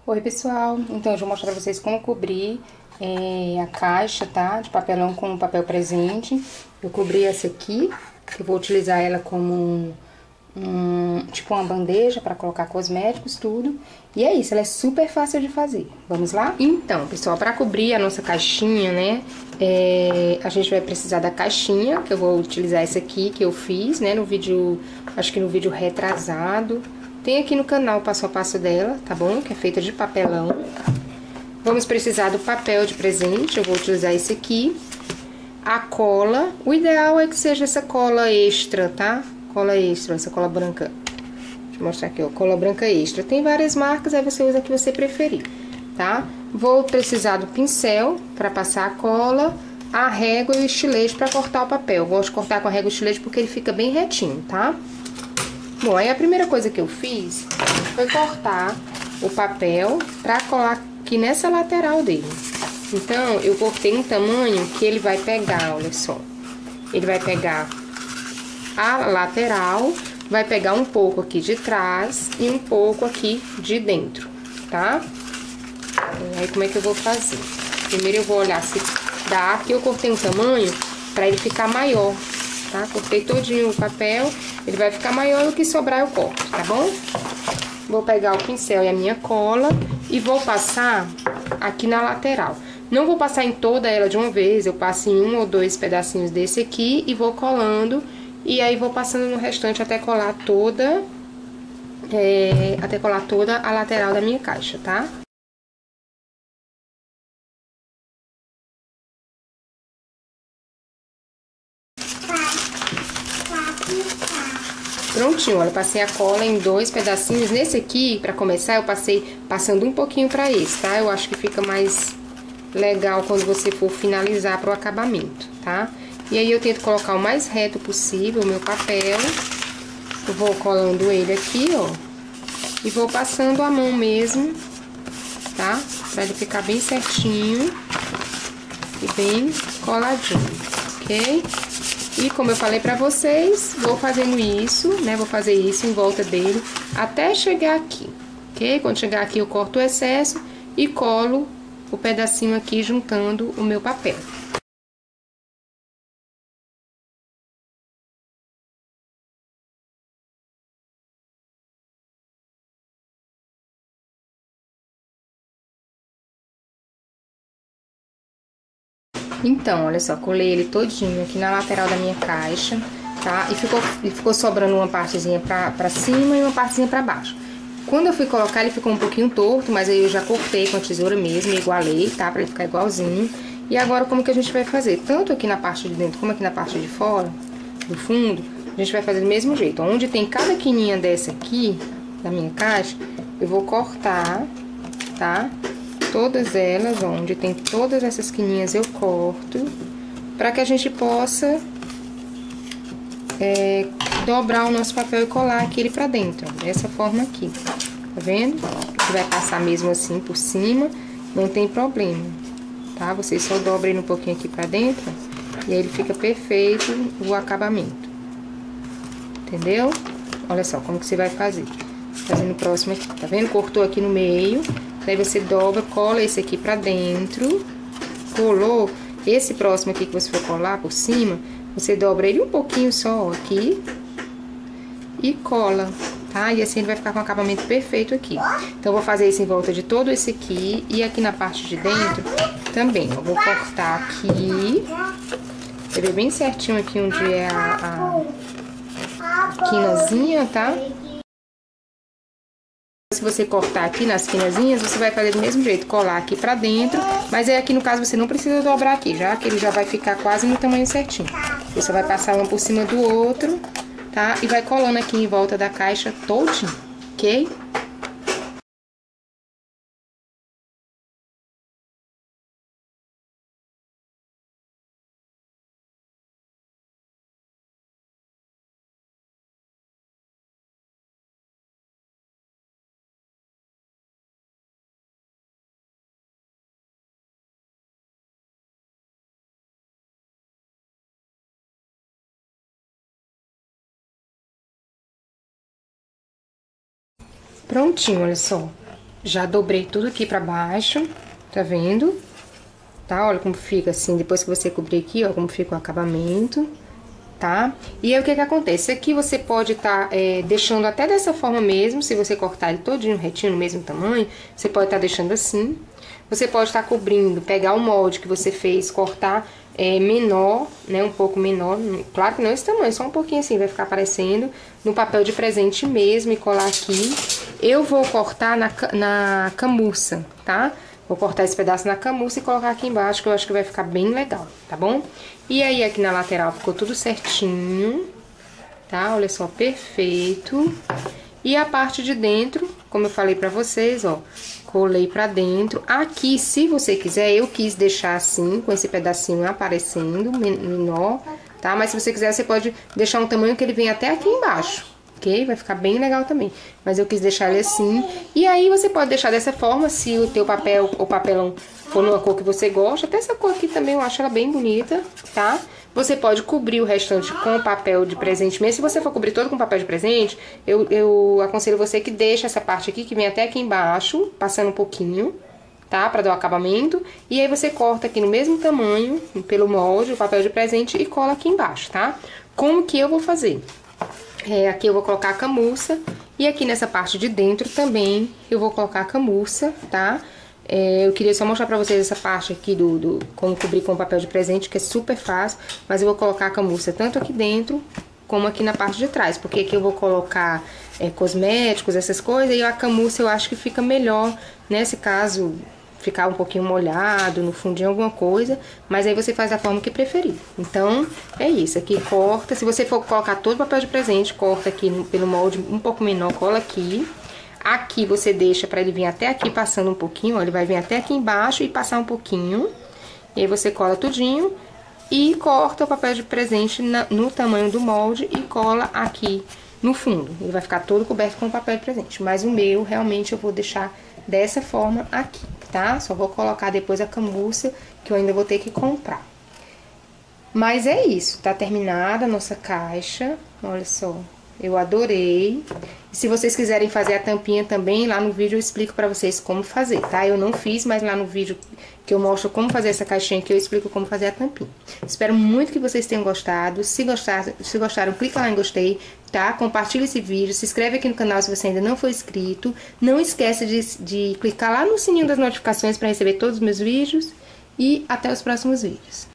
Oi pessoal, então eu vou mostrar pra vocês como cobrir a caixa, tá? De papelão com papel presente. Eu cobri essa aqui, que eu vou utilizar ela como tipo uma bandeja para colocar cosméticos, tudo. E é isso, ela é super fácil de fazer. Vamos lá? Então, pessoal, para cobrir a nossa caixinha, né? A gente vai precisar da caixinha, que eu vou utilizar essa aqui que eu fiz, né? No vídeo, acho que no vídeo retrasado. Tem aqui no canal o passo a passo dela, tá bom? Que é feita de papelão. Vamos precisar do papel de presente, eu vou utilizar esse aqui. A cola, o ideal é que seja essa cola extra, tá? Cola extra, essa cola branca. Deixa eu mostrar aqui, ó, cola branca extra. Tem várias marcas, aí você usa a que você preferir, tá? Vou precisar do pincel para passar a cola, a régua e o estilete para cortar o papel. Eu gosto de cortar com a régua e o estilete porque ele fica bem retinho, tá? Bom, aí a primeira coisa que eu fiz foi cortar o papel pra colar aqui nessa lateral dele. Então, eu cortei um tamanho que ele vai pegar, olha só. Ele vai pegar a lateral, vai pegar um pouco aqui de trás e um pouco aqui de dentro, tá? E aí, como é que eu vou fazer? Primeiro eu vou olhar se dá, aqui eu cortei um tamanho pra ele ficar maior, tá? Cortei todinho o papel, ele vai ficar maior e o que sobrar eu corto, tá bom? Vou pegar o pincel e a minha cola e vou passar aqui na lateral. Não vou passar em toda ela de uma vez, eu passo em um ou dois pedacinhos desse aqui e vou colando. E aí vou passando no restante até colar toda, a lateral da minha caixa, tá? Prontinho, olha, passei a cola em dois pedacinhos. Nesse aqui, pra começar, eu passei passando um pouquinho pra esse, tá? Eu acho que fica mais legal quando você for finalizar pro acabamento, tá? E aí eu tento colocar o mais reto possível o meu papel. Eu vou colando ele aqui, ó. E vou passando a mão mesmo, tá? Pra ele ficar bem certinho e bem coladinho, ok? E como eu falei pra vocês, vou fazendo isso, né? Vou fazer isso em volta dele até chegar aqui, ok? Quando chegar aqui eu corto o excesso e colo o pedacinho aqui juntando o meu papel. Então, olha só, colei ele todinho aqui na lateral da minha caixa, tá? E ficou sobrando uma partezinha pra cima e uma partezinha pra baixo. Quando eu fui colocar, ele ficou um pouquinho torto, mas aí eu já cortei com a tesoura mesmo e igualei, tá? Pra ele ficar igualzinho. E agora, como que a gente vai fazer? Tanto aqui na parte de dentro como aqui na parte de fora, do fundo, a gente vai fazer do mesmo jeito. Onde tem cada quininha dessa aqui, da minha caixa, eu vou cortar, tá? Todas elas, onde tem todas essas quininhas eu corto, pra que a gente possa dobrar o nosso papel e colar aquele pra dentro, ó, dessa forma aqui, tá vendo? Você vai passar mesmo assim por cima, não tem problema, tá? Você só dobra ele um pouquinho aqui pra dentro, e aí ele fica perfeito o acabamento, entendeu? Olha só como que você vai fazer, fazendo o próximo aqui, tá vendo? Cortou aqui no meio. Daí você dobra, cola esse aqui pra dentro, colou. Esse próximo aqui que você for colar por cima, você dobra ele um pouquinho só aqui e cola, tá? E assim ele vai ficar com o acabamento perfeito aqui. Então, eu vou fazer isso em volta de todo esse aqui e aqui na parte de dentro também. Eu vou cortar aqui, você vê bem certinho aqui onde é a quinazinha, tá? Se você cortar aqui nas quinazinhas, você vai fazer do mesmo jeito, colar aqui pra dentro. Mas aí aqui no caso você não precisa dobrar aqui, já que ele já vai ficar quase no tamanho certinho. Você vai passar um por cima do outro, tá? E vai colando aqui em volta da caixa todinho, ok? Prontinho, olha só. Já dobrei tudo aqui pra baixo, tá vendo? Tá? Olha como fica assim, depois que você cobrir aqui, ó, como fica o acabamento, tá? E aí, o que que acontece? Aqui você pode estar deixando até dessa forma mesmo, se você cortar ele todinho retinho, no mesmo tamanho, você pode estar deixando assim. Você pode estar cobrindo, pegar o molde que você fez, cortar menor, né, um pouco menor, claro que não esse tamanho, só um pouquinho assim, vai ficar aparecendo, no papel de presente mesmo e colar aqui. Eu vou cortar na camurça, tá? Vou cortar esse pedaço na camurça e colocar aqui embaixo, que eu acho que vai ficar bem legal, tá bom? E aí, aqui na lateral ficou tudo certinho, tá? Olha só, perfeito. E a parte de dentro, como eu falei pra vocês, ó, colei pra dentro. Aqui, se você quiser, eu quis deixar assim, com esse pedacinho aparecendo, menor, tá? Mas se você quiser, você pode deixar um tamanho que ele venha até aqui embaixo, ok? Vai ficar bem legal também. Mas eu quis deixar ele assim. E aí, você pode deixar dessa forma, se o teu papel ou papelão for numa cor que você gosta. Até essa cor aqui também, eu acho ela bem bonita, tá? Você pode cobrir o restante com papel de presente mesmo. Se você for cobrir todo com papel de presente, eu aconselho você que deixe essa parte aqui, que vem até aqui embaixo, passando um pouquinho, tá? Pra dar o acabamento. E aí você corta aqui no mesmo tamanho, pelo molde, o papel de presente e cola aqui embaixo, tá? Como que eu vou fazer? Aqui eu vou colocar a camurça. E aqui nessa parte de dentro também eu vou colocar a camurça, tá? Eu queria só mostrar pra vocês essa parte aqui do como cobrir com papel de presente, que é super fácil. Mas eu vou colocar a camurça tanto aqui dentro como aqui na parte de trás. Porque aqui eu vou colocar cosméticos, essas coisas. E a camurça eu acho que fica melhor, nesse caso, ficar um pouquinho molhado, no fundinho alguma coisa. Mas aí você faz da forma que preferir. Então, é isso. Aqui corta. Se você for colocar todo o papel de presente, corta aqui pelo molde um pouco menor, cola aqui. Aqui você deixa pra ele vir até aqui passando um pouquinho, ó, ele vai vir até aqui embaixo e passar um pouquinho. E aí você cola tudinho e corta o papel de presente no tamanho do molde e cola aqui no fundo. Ele vai ficar todo coberto com papel de presente. Mas o meu, realmente, eu vou deixar dessa forma aqui, tá? Só vou colocar depois a camurça, que eu ainda vou ter que comprar. Mas é isso, tá terminada a nossa caixa, olha só. Eu adorei. E se vocês quiserem fazer a tampinha também, lá no vídeo eu explico pra vocês como fazer, tá? Eu não fiz, mas lá no vídeo que eu mostro como fazer essa caixinha aqui, eu explico como fazer a tampinha. Espero muito que vocês tenham gostado. Se gostaram, clica lá em gostei, tá? Compartilha esse vídeo, se inscreve aqui no canal se você ainda não for inscrito. Não esqueça de clicar lá no sininho das notificações pra receber todos os meus vídeos. E até os próximos vídeos.